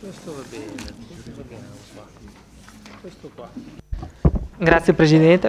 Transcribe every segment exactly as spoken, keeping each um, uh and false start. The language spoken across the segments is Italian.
Questo va bene, questo va bene qua. Questo qua. Grazie Presidente.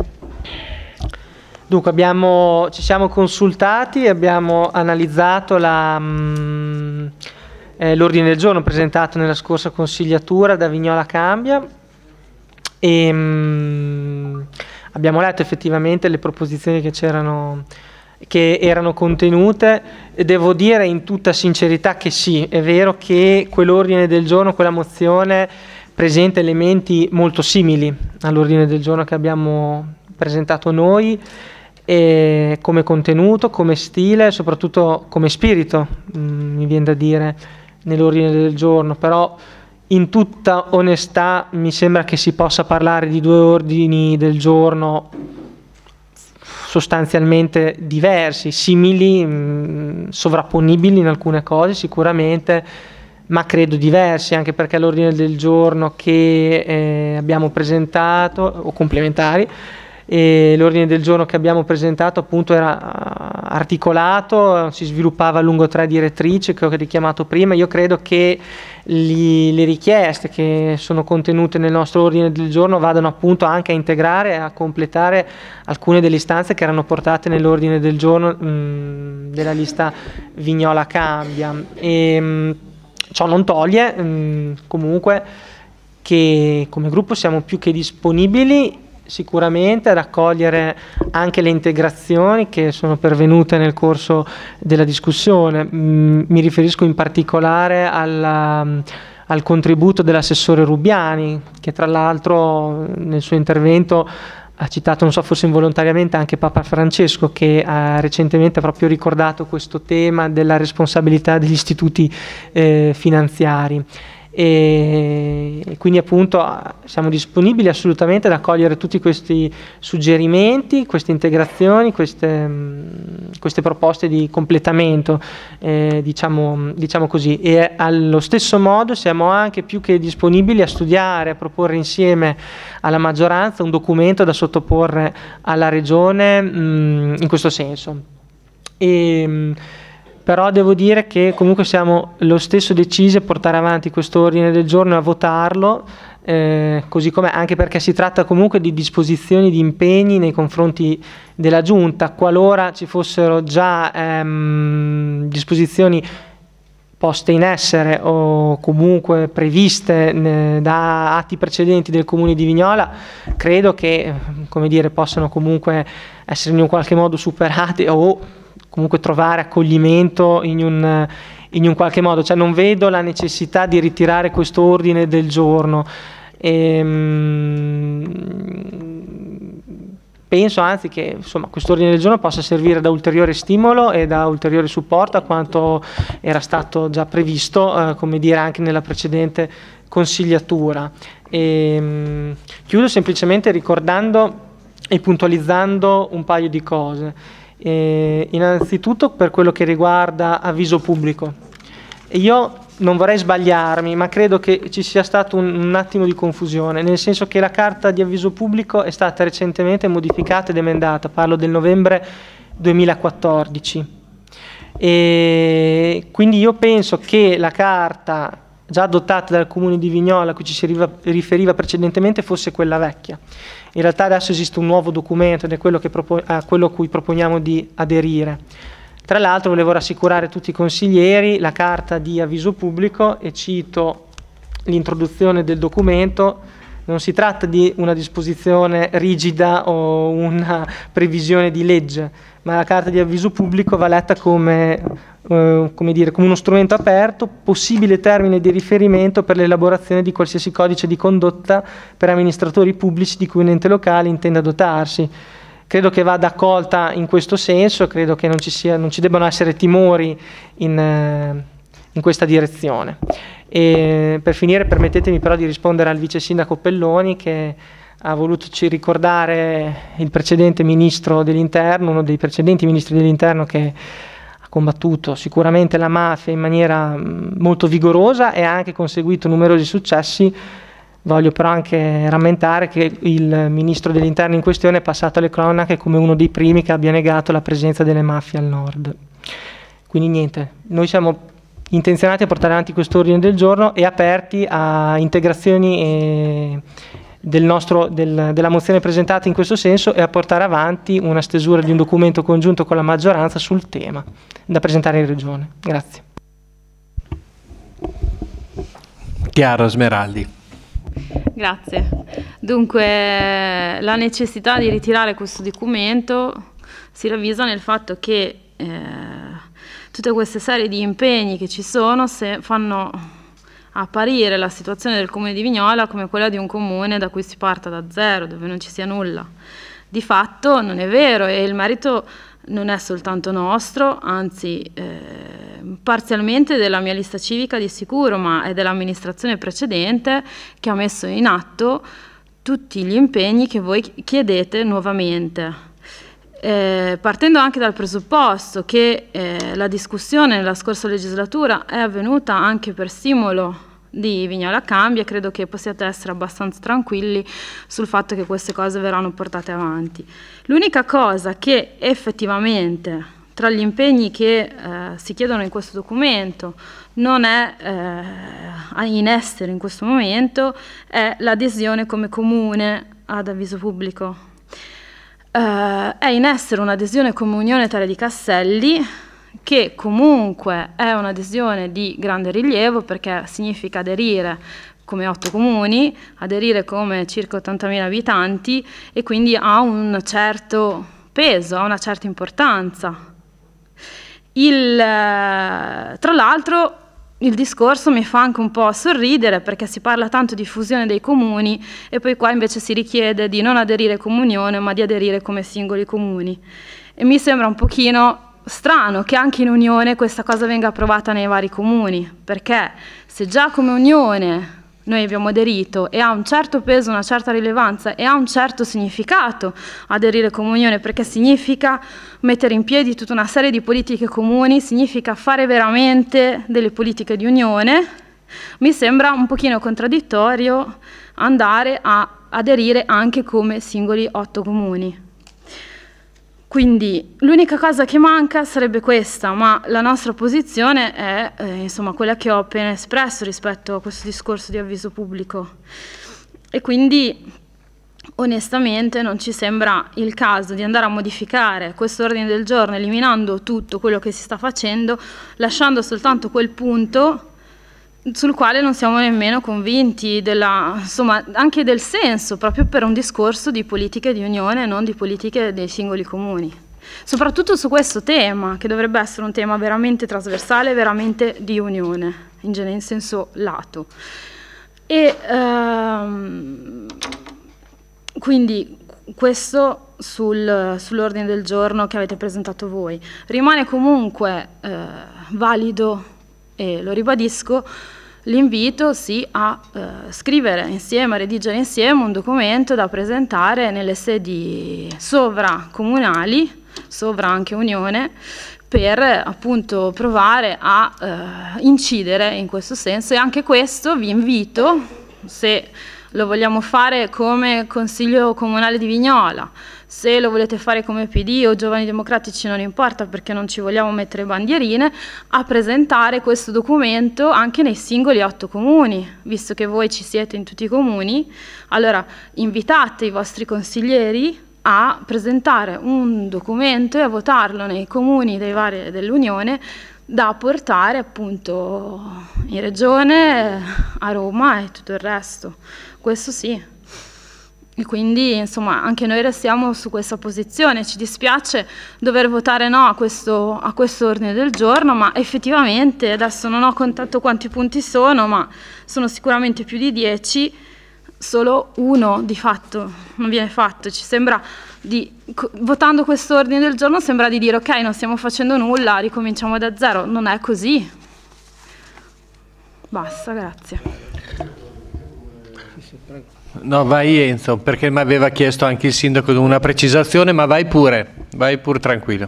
Dunque abbiamo, ci siamo consultati e abbiamo analizzato l'ordine eh, del giorno presentato nella scorsa consigliatura da Vignola Cambia e mh, abbiamo letto effettivamente le proposizioni che c'erano, che erano contenute, e devo dire in tutta sincerità che sì, è vero che quell'ordine del giorno, quella mozione presenta elementi molto simili all'ordine del giorno che abbiamo presentato noi, e come contenuto, come stile, soprattutto come spirito, mh, mi viene da dire, nell'ordine del giorno, però in tutta onestà mi sembra che si possa parlare di due ordini del giorno sostanzialmente diversi, simili, mh, sovrapponibili in alcune cose sicuramente, ma credo diversi, anche perché l'ordine del giorno che eh, abbiamo presentato, o complementari, e l'ordine del giorno che abbiamo presentato appunto era articolato, si sviluppava lungo tre direttrici che ho richiamato prima. Io credo che li, le richieste che sono contenute nel nostro ordine del giorno vadano appunto anche a integrare e a completare alcune delle istanze che erano portate nell'ordine del giorno mh, della lista Vignola Cambia. E, mh, ciò non toglie mh, comunque che come gruppo siamo più che disponibili sicuramente a raccogliere anche le integrazioni che sono pervenute nel corso della discussione. Mm, mi riferisco in particolare alla, al contributo dell'assessore Rubiani, che tra l'altro nel suo intervento ha citato, non so, forse involontariamente, anche Papa Francesco, che ha recentemente proprio ricordato questo tema della responsabilità degli istituti eh, finanziari. E quindi appunto siamo disponibili assolutamente ad accogliere tutti questi suggerimenti, queste integrazioni, queste, queste proposte di completamento, eh, diciamo, diciamo così, e allo stesso modo siamo anche più che disponibili a studiare, a proporre insieme alla maggioranza un documento da sottoporre alla Regione mh, in questo senso. E, mh, però devo dire che comunque siamo lo stesso decisi a portare avanti questo ordine del giorno e a votarlo, eh, così come, anche perché si tratta comunque di disposizioni, di impegni nei confronti della Giunta. Qualora ci fossero già ehm, disposizioni poste in essere o comunque previste eh, da atti precedenti del Comune di Vignola, credo che, come dire, possano comunque essere in un qualche modo superate o comunque trovare accoglimento in un, in un qualche modo. Cioè non vedo la necessità di ritirare questo ordine del giorno. E, penso anzi che insomma questo ordine del giorno possa servire da ulteriore stimolo e da ulteriore supporto a quanto era stato già previsto, eh, come dire, anche nella precedente consigliatura. E, mh, chiudo semplicemente ricordando e puntualizzando un paio di cose. Eh, innanzitutto per quello che riguarda avviso pubblico. Io non vorrei sbagliarmi, ma credo che ci sia stato un, un attimo di confusione, nel senso che la carta di avviso pubblico è stata recentemente modificata ed emendata, parlo del novembre duemilaquattordici, e quindi io penso che la carta già adottata dal Comune di Vignola, a cui ci si riferiva precedentemente, fosse quella vecchia. In realtà adesso esiste un nuovo documento ed è quello, che a quello a cui proponiamo di aderire. Tra l'altro volevo rassicurare tutti i consiglieri, la carta di avviso pubblico, e cito l'introduzione del documento, non si tratta di una disposizione rigida o una previsione di legge, ma la carta di avviso pubblico va letta come Uh, come dire, come uno strumento aperto, possibile termine di riferimento per l'elaborazione di qualsiasi codice di condotta per amministratori pubblici di cui un ente locale intenda dotarsi. Credo che vada accolta in questo senso, credo che non ci, sia, non ci debbano essere timori in, in questa direzione. E per finire permettetemi però di rispondere al vice sindaco Pelloni, che ha voluto ci ricordare il precedente ministro dell'interno, uno dei precedenti ministri dell'interno che combattuto sicuramente la mafia in maniera molto vigorosa e ha anche conseguito numerosi successi. Voglio però anche rammentare che il ministro dell'interno in questione è passato alle cronache come uno dei primi che abbia negato la presenza delle mafie al nord. Quindi niente, noi siamo intenzionati a portare avanti questo ordine del giorno e aperti a integrazioni e del nostro, del, della mozione presentata in questo senso e a portare avanti una stesura di un documento congiunto con la maggioranza sul tema da presentare in Regione. Grazie. Chiara Smeraldi. Grazie. Dunque, la necessità di ritirare questo documento si ravvisa nel fatto che eh, tutte queste serie di impegni che ci sono se fanno apparire la situazione del comune di Vignola come quella di un comune da cui si parta da zero, dove non ci sia nulla. Di fatto non è vero e il merito non è soltanto nostro, anzi eh, parzialmente della mia lista civica di sicuro, ma è dell'amministrazione precedente che ha messo in atto tutti gli impegni che voi chiedete nuovamente. Eh, partendo anche dal presupposto che eh, la discussione nella scorsa legislatura è avvenuta anche per stimolo di Vignola Cambia, credo che possiate essere abbastanza tranquilli sul fatto che queste cose verranno portate avanti. L'unica cosa che effettivamente tra gli impegni che eh, si chiedono in questo documento non è eh, in essere in questo momento è l'adesione come comune ad Avviso Pubblico. Uh, è in essere un'adesione come Unione Terre di Castelli, che comunque è un'adesione di grande rilievo perché significa aderire come otto comuni, aderire come circa ottantamila abitanti e quindi ha un certo peso, ha una certa importanza. Il, uh, tra l'altro il discorso mi fa anche un po' sorridere perché si parla tanto di fusione dei comuni e poi qua invece si richiede di non aderire come unione ma di aderire come singoli comuni. E mi sembra un pochino strano che anche in unione questa cosa venga approvata nei vari comuni, perché se già come unione noi abbiamo aderito e ha un certo peso, una certa rilevanza e ha un certo significato aderire come unione, perché significa mettere in piedi tutta una serie di politiche comuni, significa fare veramente delle politiche di unione, mi sembra un pochino contraddittorio andare a aderire anche come singoli otto comuni. Quindi l'unica cosa che manca sarebbe questa, ma la nostra posizione è eh, insomma quella che ho appena espresso rispetto a questo discorso di avviso pubblico. E quindi onestamente non ci sembra il caso di andare a modificare questo ordine del giorno eliminando tutto quello che si sta facendo, lasciando soltanto quel punto sul quale non siamo nemmeno convinti della, insomma, anche del senso, proprio per un discorso di politiche di unione e non di politiche dei singoli comuni. Soprattutto su questo tema, che dovrebbe essere un tema veramente trasversale, veramente di unione, in genere in senso lato. E ehm, quindi questo sul, sull'ordine del giorno che avete presentato voi. Rimane comunque eh, valido, e lo ribadisco, l'invito sì a eh, scrivere insieme, a redigere insieme un documento da presentare nelle sedi sovracomunali, sovra anche unione, per appunto provare a eh, incidere in questo senso. E anche questo vi invito, se lo vogliamo fare come Consiglio Comunale di Vignola, se lo volete fare come P D o Giovani Democratici non importa perché non ci vogliamo mettere bandierine, a presentare questo documento anche nei singoli otto comuni, visto che voi ci siete in tutti i comuni. Allora invitate i vostri consiglieri a presentare un documento e a votarlo nei comuni dei vari dell'Unione da portare appunto in Regione, a Roma e tutto il resto. Questo sì. E quindi insomma anche noi restiamo su questa posizione. Ci dispiace dover votare no a questo, a questo ordine del giorno, ma effettivamente adesso non ho contato quanti punti sono, ma sono sicuramente più di dieci, solo uno di fatto non viene fatto. Ci sembra di, votando questo ordine del giorno sembra di dire ok, non stiamo facendo nulla, ricominciamo da zero. Non è così. Basta, grazie. No, vai Enzo, perché mi aveva chiesto anche il sindaco una precisazione, ma vai pure, vai pure tranquillo.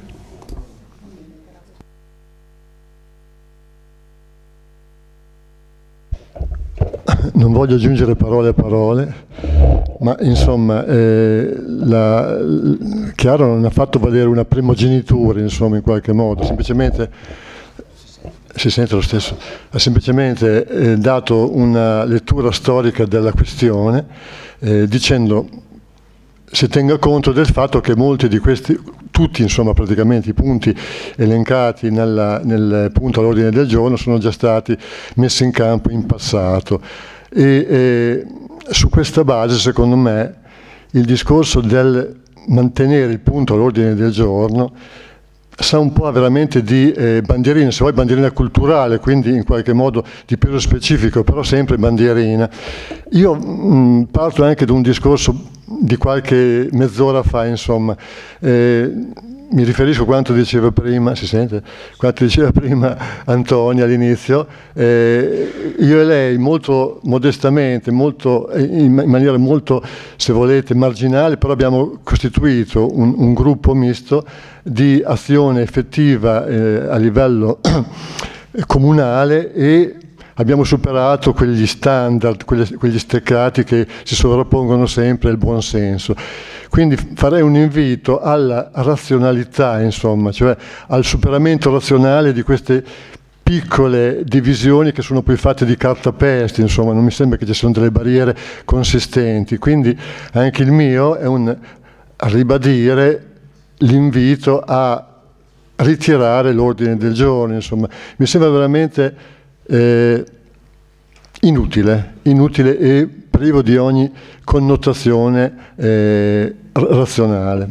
Non voglio aggiungere parole a parole, ma insomma eh, la, Chiaro non ha fatto valere una primogenitura, insomma, in qualche modo, semplicemente si sente lo stesso, ha semplicemente eh, dato una lettura storica della questione eh, dicendo si tenga conto del fatto che molti di questi, tutti insomma praticamente i punti elencati nella, nel punto all'ordine del giorno sono già stati messi in campo in passato e eh, su questa base secondo me il discorso del mantenere il punto all'ordine del giorno sa un po' veramente di eh, bandierina, se vuoi bandierina culturale, quindi in qualche modo di peso specifico, però sempre bandierina. Io mh, parto anche da un discorso di qualche mezz'ora fa, insomma, eh, mi riferisco a quanto diceva prima, si sente? Quanto diceva prima Antonia all'inizio, eh, io e lei molto modestamente, molto, in maniera molto, se volete, marginale, però abbiamo costituito un, un gruppo misto di azione effettiva eh, a livello comunale e abbiamo superato quegli standard, quegli, quegli steccati che si sovrappongono sempre al buon senso. Quindi farei un invito alla razionalità, insomma, cioè al superamento razionale di queste piccole divisioni che sono poi fatte di cartapesti, insomma, non mi sembra che ci siano delle barriere consistenti. Quindi anche il mio è un ribadire l'invito a ritirare l'ordine del giorno, insomma. Mi sembra veramente eh, inutile, inutile e privo di ogni connotazione eh, razionale.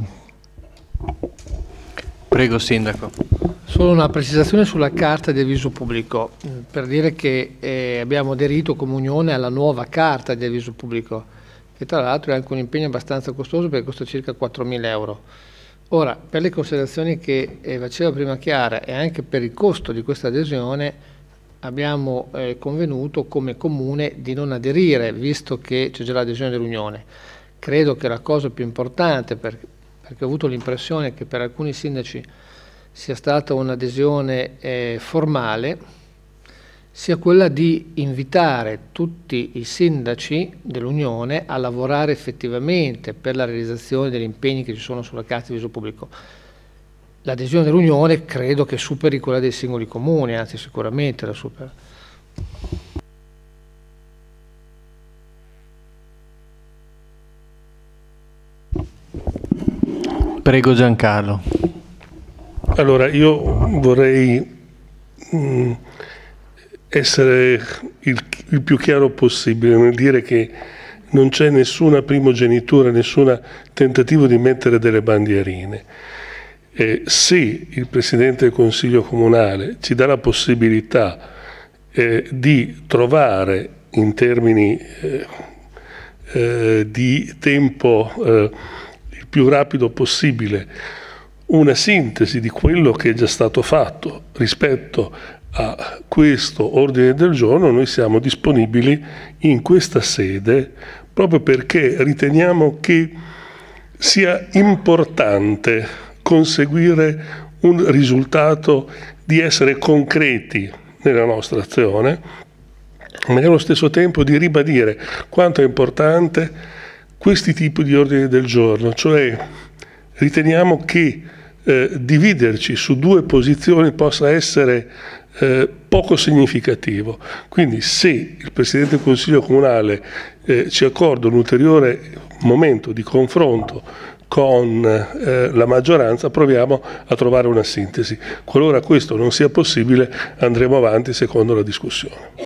Prego, Sindaco. Solo una precisazione sulla carta di avviso pubblico, per dire che eh, abbiamo aderito come Unione alla nuova carta di avviso pubblico, che tra l'altro è anche un impegno abbastanza costoso perché costa circa quattromila euro. Ora, per le considerazioni che eh, faceva prima Chiara e anche per il costo di questa adesione, abbiamo eh, convenuto come Comune di non aderire, visto che c'è già l'adesione dell'Unione. Credo che la cosa più importante, per, perché ho avuto l'impressione che per alcuni sindaci sia stata un'adesione eh, formale, sia quella di invitare tutti i sindaci dell'Unione a lavorare effettivamente per la realizzazione degli impegni che ci sono sulla carta di avviso pubblico. L'adesione dell'Unione credo che superi quella dei singoli comuni, anzi sicuramente la supera. Prego Giancarlo. Allora, io vorrei mh, essere il, il più chiaro possibile nel dire che non c'è nessuna primogenitura, nessun tentativo di mettere delle bandierine. Eh, se il Presidente del Consiglio Comunale ci dà la possibilità eh, di trovare in termini eh, eh, di tempo eh, il più rapido possibile una sintesi di quello che è già stato fatto rispetto a questo ordine del giorno, noi siamo disponibili in questa sede proprio perché riteniamo che sia importante conseguire un risultato di essere concreti nella nostra azione, ma allo stesso tempo di ribadire quanto è importante questi tipi di ordini del giorno, cioè riteniamo che eh, dividerci su due posizioni possa essere eh, poco significativo. Quindi se il Presidente del Consiglio Comunale eh, ci accorda un ulteriore momento di confronto con eh, la maggioranza, proviamo a trovare una sintesi. Qualora questo non sia possibile, andremo avanti secondo la discussione.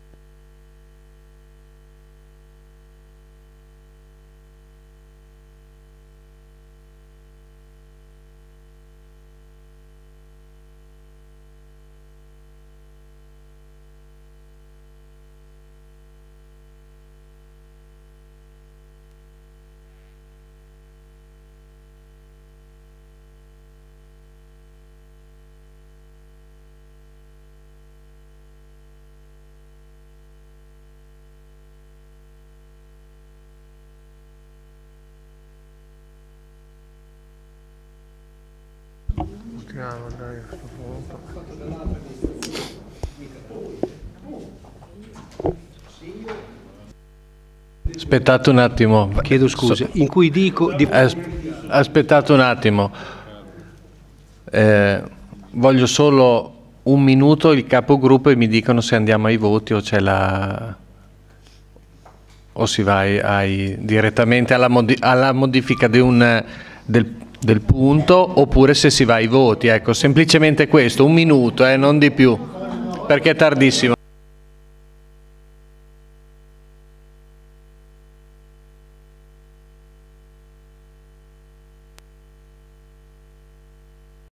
Aspettate un attimo. Chiedo scusa, in cui dico... Di... As aspettate un attimo. Eh, voglio solo un minuto il capogruppo e mi dicono se andiamo ai voti o c'è la... o si va ai, ai, direttamente alla, modi alla modifica di un, del, del punto, oppure se si va ai voti. Ecco, semplicemente questo, un minuto, eh, non di più, perché è tardissimo.